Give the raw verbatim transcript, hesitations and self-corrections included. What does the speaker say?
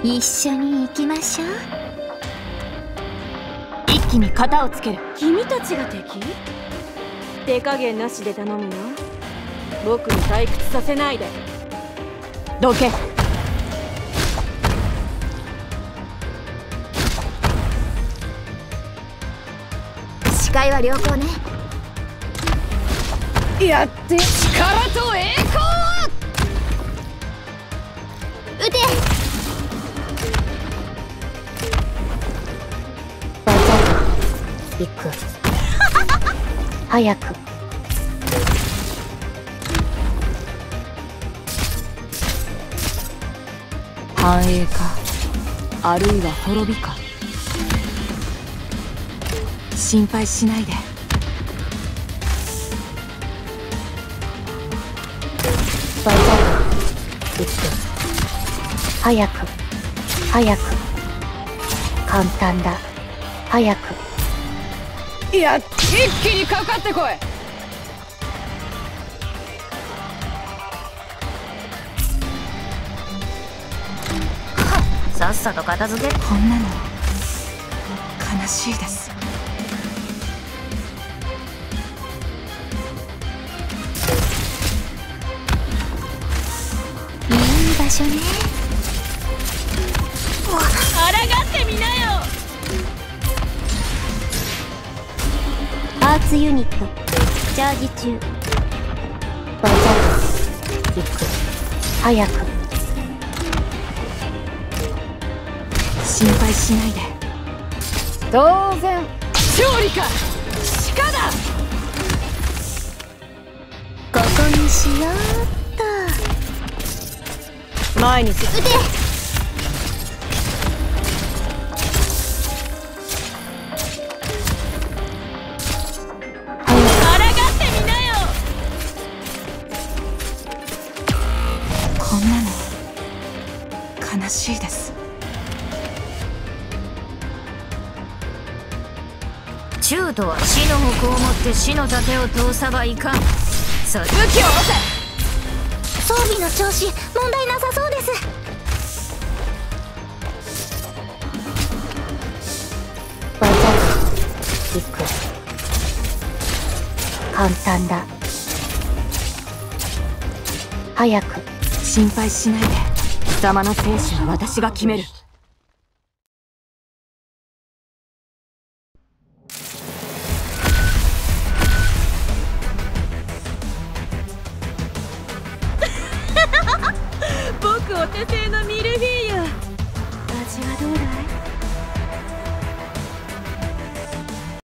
一緒に行きましょう。 一気に型をつける。 君たちが敵？手加減なしで頼むよ。僕に退屈させないで。 どけ。 視界は良好ね。 やって力と栄光を。 撃て。 行く早く。 繁栄か、あるいは滅びか。心配しないで。 バザー行く早く早く。簡単だ。早く。 いや、一気にかかってこい。 さっさと片付け。 こんなの悲しいです。 いい場所ね。 抗ってみなよ。 アーツユニットチャージ中。バザー行く早く。 心配しないで。 当然勝利か鹿だ。 ここにしようっと。 前に進撃て。 こんなの悲しいです。 中途は死の矛を持って死の盾を通さばいかん。そ武器を下ろせ。装備の調子問題なさそうです。 バザー行く簡単だ。早く。 心配しないで。貴様の生死は私が決める。 僕お手製のミルフィーユ